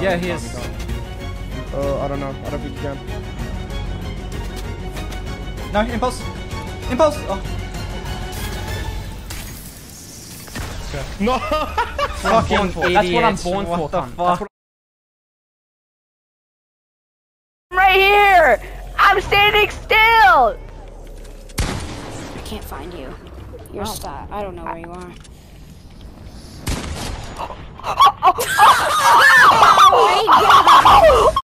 Yeah, he is. I don't know. I don't think you can. No, impulse. Impulse! Oh. No! Fucking idiot. That's what I'm born for, the cunt. fuck? I'm right here! I'm standing still! I can't find you. You're stuck. I don't know where you are. Oh my god!